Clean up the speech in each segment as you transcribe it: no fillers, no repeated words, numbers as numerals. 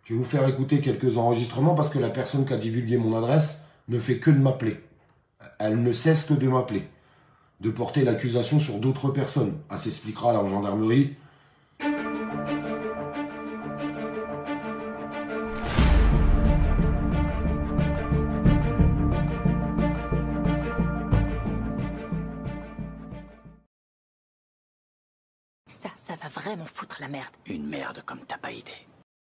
Je vais vous faire écouter quelques enregistrements parce que la personne qui a divulgué mon adresse ne fait que de m'appeler. Elle ne cesse que de m'appeler. De porter l'accusation sur d'autres personnes. Elle s'expliquera à la gendarmerie. Ça va vraiment foutre la merde. Une merde comme t'as pas idée.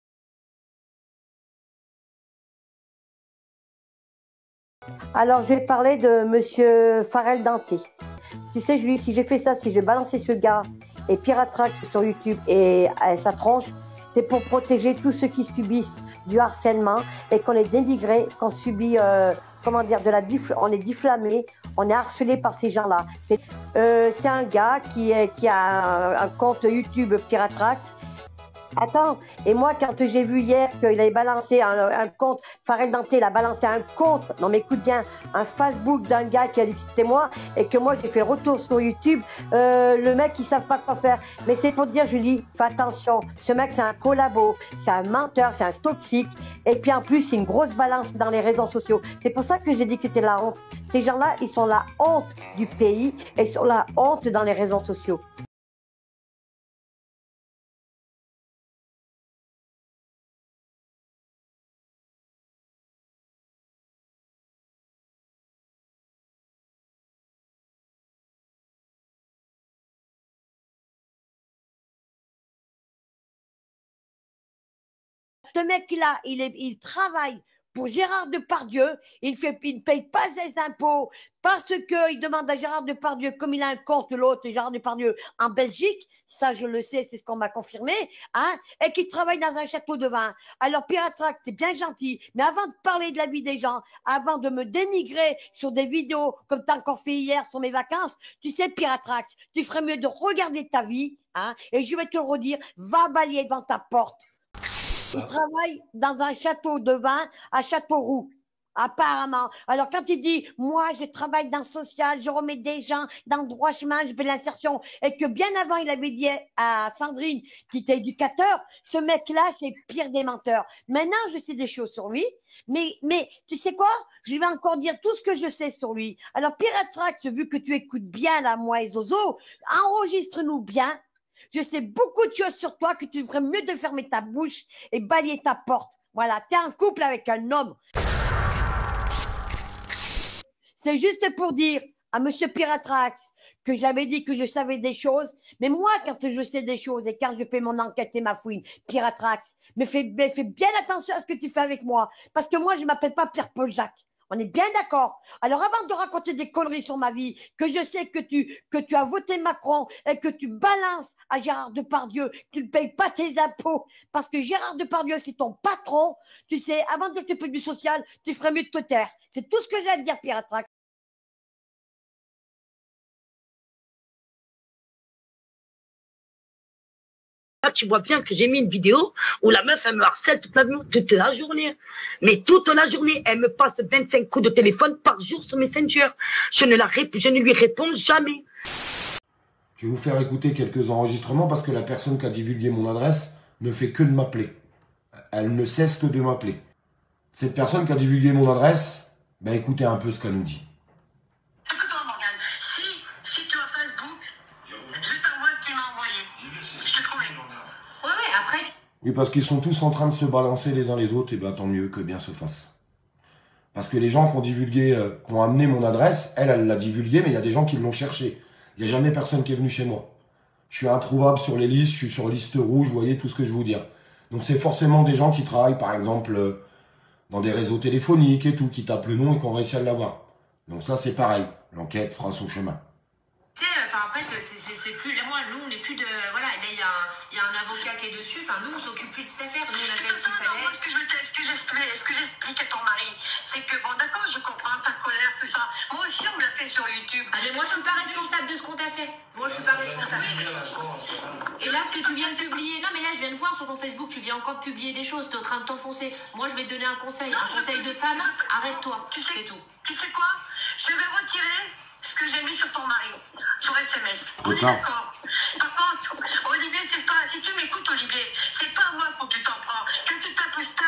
Alors, je vais parler de monsieur Farel Danté. Tu sais, je lui dis, si j'ai fait ça, si j'ai balancé ce gars et Piratrax sur YouTube et sa tronche, c'est pour protéger tous ceux qui subissent du harcèlement et qu'on est dénigré, qu'on subit, on est diffamé, on est harcelé par ces gens-là. C'est un gars qui a un compte YouTube Piratrax. Attends, et moi quand j'ai vu hier qu'il avait balancé un compte, Farel Danté, il a balancé un compte, non mais écoute bien, un Facebook d'un gars qui a dit que c'était moi, et que moi j'ai fait retour sur YouTube, le mec ils savent pas quoi faire, mais c'est pour te dire Julie, fais attention, ce mec c'est un collabo, c'est un menteur, c'est un toxique, et puis en plus c'est une grosse balance dans les réseaux sociaux, c'est pour ça que j'ai dit que c'était la honte, ces gens-là ils sont la honte du pays, et ils sont la honte dans les réseaux sociaux. Ce mec-là, il travaille pour Gérard Depardieu. Il ne paye pas ses impôts parce qu'il demande à Gérard Depardieu, comme il a un compte, l'autre, Gérard Depardieu, en Belgique. Ça, je le sais, c'est ce qu'on m'a confirmé. Hein, et qu'il travaille dans un château de vin. Alors, Piratrax, c'est bien gentil. Mais avant de parler de la vie des gens, avant de me dénigrer sur des vidéos comme tu as encore fait hier sur mes vacances, tu sais, Piratrax, tu ferais mieux de regarder ta vie. Hein, et je vais te le redire, va balayer devant ta porte. Il travaille dans un château de vin à Châteauroux, apparemment. Alors, quand il dit, moi, je travaille dans le social, je remets des gens dans le droit chemin, je fais l'insertion, et que bien avant, il avait dit à Sandrine, qui était éducateur, ce mec-là, c'est pire des menteurs. Maintenant, je sais des choses sur lui, mais tu sais quoi? Je vais encore dire tout ce que je sais sur lui. Alors, Piratrax, vu que tu écoutes bien, là, moi et Zozo, enregistre-nous bien. Je sais beaucoup de choses sur toi que tu ferais mieux de fermer ta bouche et balayer ta porte. Voilà, t'es en couple avec un homme. C'est juste pour dire à monsieur Piratrax que j'avais dit que je savais des choses. Mais moi, quand je sais des choses et quand je fais mon enquête et ma fouine, Piratrax, mais fais bien attention à ce que tu fais avec moi. Parce que moi, je m'appelle pas Pierre-Paul Jacques. On est bien d'accord. Alors avant de raconter des conneries sur ma vie, que je sais que tu as voté Macron et que tu balances à Gérard Depardieu, qu'il ne paye pas tes impôts, parce que Gérard Depardieu, c'est ton patron, tu sais, avant de t'occuper du social, tu ferais mieux de te taire. C'est tout ce que j'ai à te dire, Piratrax. Là, tu vois bien que j'ai mis une vidéo où la meuf, elle me harcèle toute la journée. Mais toute la journée, elle me passe 25 coups de téléphone par jour sur Messenger. Je ne lui réponds jamais. Je vais vous faire écouter quelques enregistrements parce que la personne qui a divulgué mon adresse ne fait que de m'appeler. Elle ne cesse que de m'appeler. Cette personne qui a divulgué mon adresse, ben écoutez un peu ce qu'elle nous dit. Écoute-moi, Morgane, si tu as Facebook, je t'envoie ce qu'il m'a envoyé. Je t'ai trouvé. Ouais, après. Oui, parce qu'ils sont tous en train de se balancer les uns les autres, et ben tant mieux que bien se fasse. Parce que les gens qui ont divulgué, qui ont amené mon adresse, elle l'a divulgué, mais il y a des gens qui l'ont cherché. Il n'y a jamais personne qui est venu chez moi. Je suis introuvable sur les listes, je suis sur liste rouge, vous voyez tout ce que je vous dis. Donc c'est forcément des gens qui travaillent, par exemple, dans des réseaux téléphoniques et tout, qui tapent le nom et qui ont réussi à l'avoir. Donc ça c'est pareil, l'enquête fera son chemin. Tu sais, enfin après, c'est plus. Moi, nous, on n'est plus de. Voilà, là, il y a un avocat qui est dessus. Enfin, nous, on s'occupe plus de cette affaire. Nous, on a fait ce qu'il fallait. Moi, ce que j'explique à ton mari, c'est que, bon, d'accord, je comprends sa colère, tout ça. Moi aussi, on me l'a fait sur YouTube. Ah, mais moi, je suis pas responsable de ce qu'on t'a fait. Moi, je suis pas responsable. Et là, ce que tu viens de publier. Non, mais là, je viens de voir sur ton Facebook, tu viens encore de publier des choses. Tu es en train de t'enfoncer. Moi, je vais te donner un conseil. Un conseil de femme. Arrête-toi. C'est tout. Tu sais quoi? Je vais retirer ce que j'ai mis sur ton mari, sur SMS. On est D'accord. d'accord. Par contre, Olivier, c'est pas, si tu m'écoutes, Olivier, c'est pas moi pour que tu t'en prends. Quand tu tapes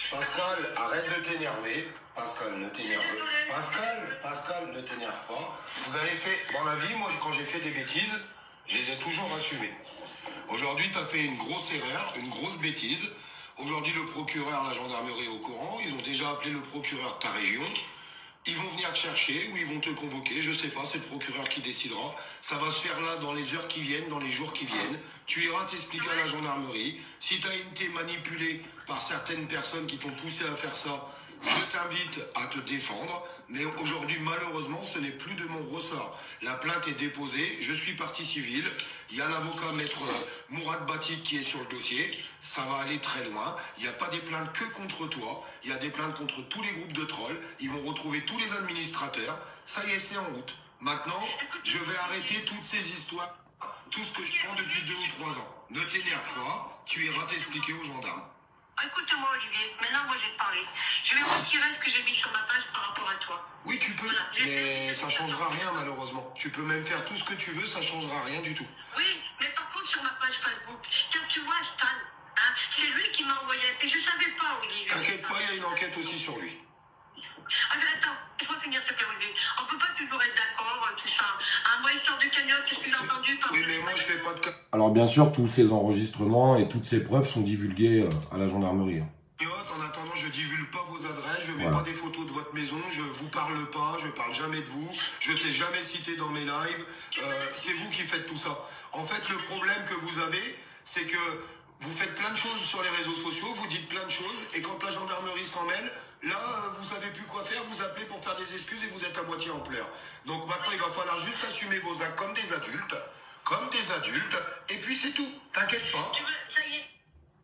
Pascal, arrête de t'énerver. Pascal, ne t'énerve pas. Pascal, ne t'énerve pas. Vous avez fait, dans la vie, moi, quand j'ai fait des bêtises, je les ai toujours assumées. Aujourd'hui, tu as fait une grosse erreur, une grosse bêtise. Aujourd'hui, le procureur, la gendarmerie est au courant. Ils ont déjà appelé le procureur de ta région. Ils vont venir te chercher ou ils vont te convoquer. Je sais pas, c'est le procureur qui décidera. Ça va se faire là dans les heures qui viennent, dans les jours qui viennent. Tu iras t'expliquer à la gendarmerie. Si tu as été manipulé par certaines personnes qui t'ont poussé à faire ça, je t'invite à te défendre, mais aujourd'hui, malheureusement, ce n'est plus de mon ressort. La plainte est déposée, je suis partie civile, il y a l'avocat maître Mourad Batik qui est sur le dossier, ça va aller très loin, il n'y a pas des plaintes que contre toi, il y a des plaintes contre tous les groupes de trolls, ils vont retrouver tous les administrateurs, ça y est, c'est en route. Maintenant, je vais arrêter toutes ces histoires, tout ce que je prends depuis 2 ou 3 ans. Ne t'énerve pas, tu iras t'expliquer aux gendarmes. Écoute-moi, Olivier, maintenant moi je vais te parler. Je vais retirer ce que j'ai mis sur ma page par rapport à toi. Oui, tu peux, Voilà, mais ça changera rien malheureusement. Tu peux même faire tout ce que tu veux, ça changera rien du tout. Oui, mais par contre sur ma page Facebook, quand tu vois Stan, hein, c'est lui qui m'a envoyé. Et je savais pas, Olivier. T'inquiète pas, il y a une enquête aussi sur lui. Ah, mais attends, je vais finir ce que Olivier. On peut pas toujours être d'accord, tout ça. Ah, moi, il sort de cagnotte, c'est ce que j'ai entendu. Oui, mais moi je fais pas de cas. Alors bien sûr, tous ces enregistrements et toutes ces preuves sont divulgués à la gendarmerie. En attendant, je divulgue pas vos adresses, je mets Voilà. pas des photos de votre maison, je vous parle pas, je parle jamais de vous, je t'ai jamais cité dans mes lives, c'est vous qui faites tout ça. En fait, le problème que vous avez, c'est que vous faites plein de choses sur les réseaux sociaux, vous dites plein de choses, et quand la gendarmerie s'en mêle, là, vous savez plus quoi faire, vous appelez pour faire des excuses et vous êtes à moitié en pleurs. Donc maintenant, il va falloir juste assumer vos actes comme des adultes, et puis c'est tout, t'inquiète pas. Tu veux, ça y est.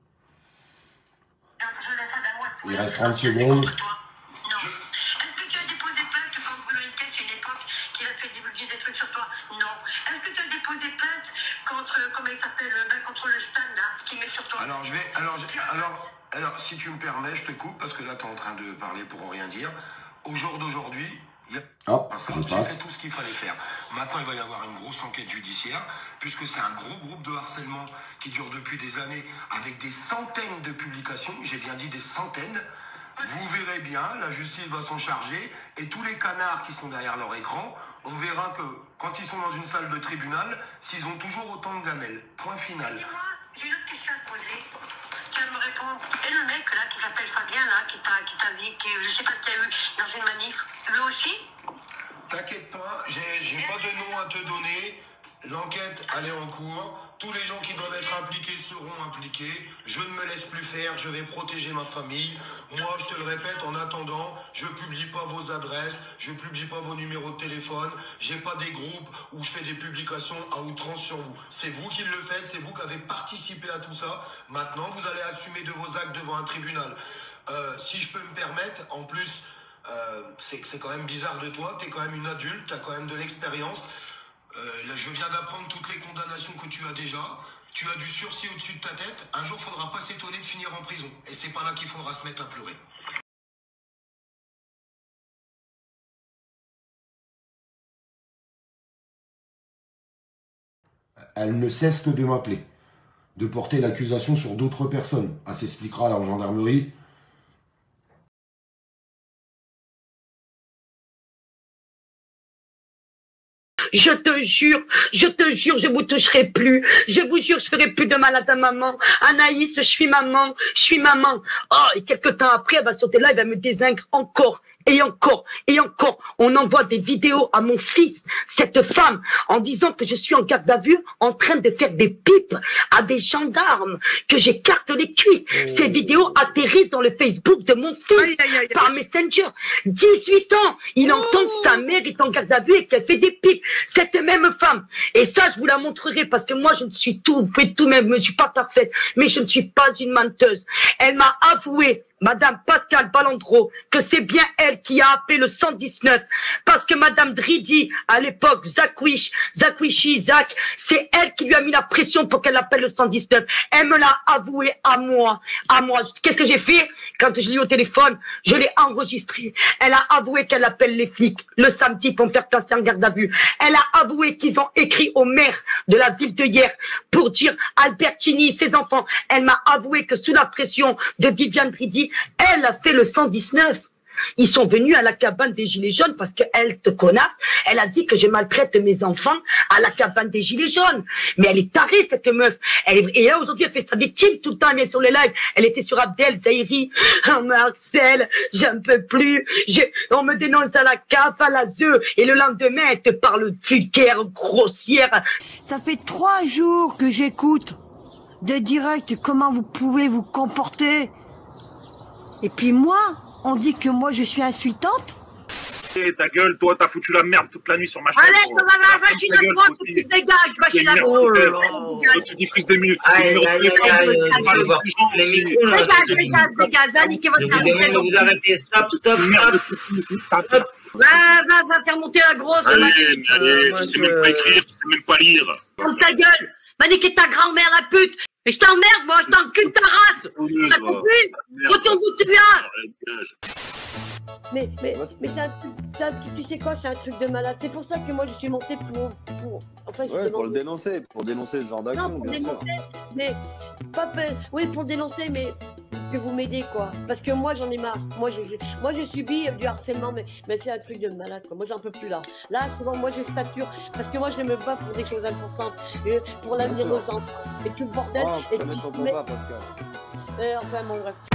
Je laisse ça à moi. Il reste 30 secondes. Non. Est-ce que tu as déposé plainte comme Bruno Caisse à une époque qu'il a fait divulguer des trucs sur toi? Non. Est-ce que tu as déposé plainte contre, comment il s'appelle, contre le stand là, qui met sur toi? Alors, si tu me permets, je te coupe parce que là, tu es en train de parler pour rien dire. Au jour d'aujourd'hui, il y a... Hop, Ça, je j'ai passe. fait tout ce qu'il fallait faire. Maintenant, il va y avoir une grosse enquête judiciaire, puisque c'est un gros groupe de harcèlement qui dure depuis des années, avec des centaines de publications, j'ai bien dit des centaines. Vous verrez bien, la justice va s'en charger, et tous les canards qui sont derrière leur écran, on verra que quand ils sont dans une salle de tribunal, s'ils ont toujours autant de gamelles. Point final. Dis-moi, j'ai une autre question à te poser. Tu vas me répondre. Et le mec là qui s'appelle Fabien là, qui t'a dit, je sais pas ce qu'il y a eu dans une manif, lui aussi? T'inquiète pas, j'ai pas de nom à te donner. L'enquête, elle est en cours. Tous les gens qui doivent être impliqués seront impliqués. Je ne me laisse plus faire, je vais protéger ma famille. Moi, je te le répète, en attendant, je publie pas vos adresses, je publie pas vos numéros de téléphone. J'ai pas des groupes où je fais des publications à outrance sur vous. C'est vous qui le faites, c'est vous qui avez participé à tout ça. Maintenant, vous allez assumer de vos actes devant un tribunal. Si je peux me permettre, en plus... c'est quand même bizarre de toi, t'es quand même une adulte, t'as quand même de l'expérience. Là, je viens d'apprendre toutes les condamnations que tu as déjà. Tu as du sursis au-dessus de ta tête. Un jour, faudra pas s'étonner de finir en prison. Et c'est pas là qu'il faudra se mettre à pleurer. Elle ne cesse que de m'appeler, de porter l'accusation sur d'autres personnes. Elle s'expliquera à la gendarmerie. Je te jure, je vous toucherai plus. Je vous jure, je ferai plus de mal à ta maman. Anaïs, je suis maman. Oh, et quelques temps après, elle va sauter là, elle va me désinguer encore. Et encore, on envoie des vidéos à mon fils, cette femme, en disant que je suis en garde à vue, en train de faire des pipes à des gendarmes, que j'écarte les cuisses. Ces vidéos atterrissent dans le Facebook de mon fils, par Messenger. 18 ans, il entend que sa mère est en garde à vue et qu'elle fait des pipes. Cette même femme, et ça je vous la montrerai parce que moi je ne suis tout, fais tout même, je ne suis pas parfaite, mais je ne suis pas une menteuse. Elle m'a avoué, Madame Pascal Balandro, que c'est bien elle qui a appelé le 119, parce que Madame Dridi, à l'époque, Zach, c'est elle qui lui a mis la pression pour qu'elle appelle le 119. Elle me l'a avoué à moi. Qu'est-ce que j'ai fait? Quand je l'ai eu au téléphone, je l'ai enregistré. Elle a avoué qu'elle appelle les flics le samedi pour me faire passer en garde à vue. Elle a avoué qu'ils ont écrit au maire de la ville de Hier pour dire Albertini, ses enfants. Elle m'a avoué que sous la pression de Viviane Dridi, elle a fait le 119. Ils sont venus à la cabane des Gilets jaunes parce qu'elle te connasse. Elle a dit que je maltraite mes enfants à la cabane des Gilets jaunes. Mais elle est tarée, cette meuf. Et là, aujourd'hui, elle fait sa victime tout le temps. Elle vient sur les lives. Elle était sur Abdel, Zahiri. On me harcèle, j'en peux plus. On me dénonce à la CAF, à la ZE. Et le lendemain, elle te parle vulgaire, grossière. Ça fait 3 jours que j'écoute de direct comment vous pouvez vous comporter. Et puis moi, on dit que moi je suis insultante. Et ta gueule, toi t'as foutu la merde toute la nuit sur ma chaîne. Allez, on va vacher la droite, tu dégages, vacher la droite. Tu diffuses des minutes. Dégage, dégage, va niquer votre carrière. Vous arrêtez, stop. Va faire monter la grosse. Allez, tu sais même pas écrire, tu sais même pas lire. Ferme ta gueule, va niquer ta grand-mère la pute. Et je t'emmerde, moi, je t'encule ta race. T'as compris? Retourne d'où tu viens. Mais c'est un truc, tu sais quoi, c'est un truc de malade. C'est pour ça que moi je suis montée enfin, pour le dénoncer, pour dénoncer ce genre d'action, non, pour bien dénoncer, sûr. mais oui, pour dénoncer, mais que vous m'aidez, quoi. Parce que moi j'en ai marre. Moi je subis du harcèlement, mais c'est un truc de malade, quoi. Moi j'en peux plus là. Là, c'est bon, moi je stature, parce que moi je me bats pour des choses importantes, pour l'avenir de nos enfants. Et tout le bordel. Oh, et tout, enfin bon bref.